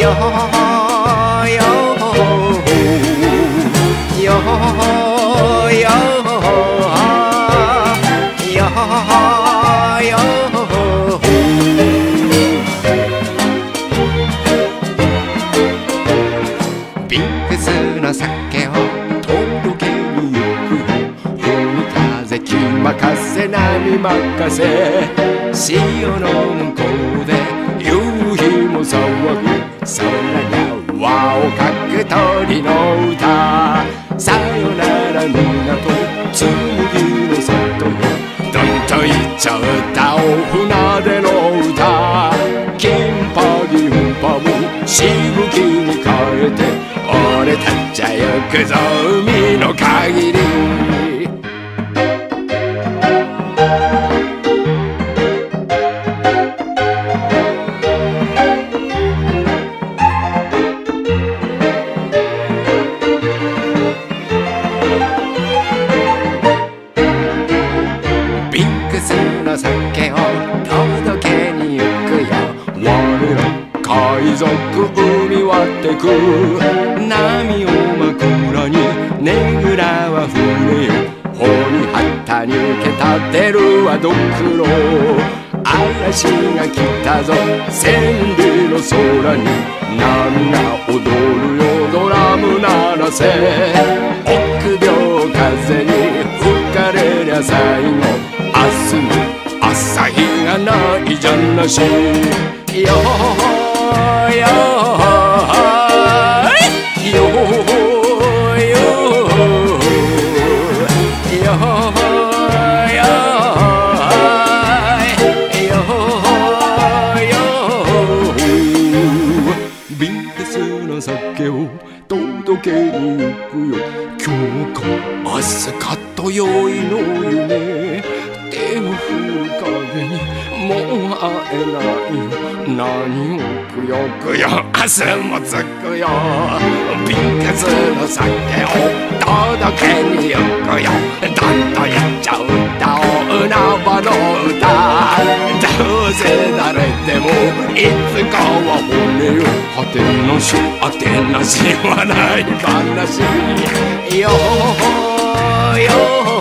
よよよよビックスの酒を届けに行くよ。海風気任せ波任せ、潮の向こうで夕日も騒ぐ。空が輪をかく鳥の歌。さよなら港紬の里よ。どんと行っちゃったお船での歌。金髪うんぱむしぶきに変えて、俺たちゃ行くぞ海の限り。ビックスの酒を届けに行くよ。我ら海賊海割ってく。波を枕にねぐらは船よ。帆に旗に受け立てるはドクロ。嵐が来たぞ千里の空に。波が踊るよドラム鳴らせ。臆病風に吹かれりゃ最後。明日の朝日がないじゃなし。よよよビックスの酒を届けに行くよ。今日か明日かと良いの夢。手を振る影にもう会えないよ。何をくよくよ明日もつくよ。ビックスの酒を届けに行くよ。どんと言っちゃったお海原の歌。どうせ誰でもいつかは骨よ。果てなし果てなし笑い話よよ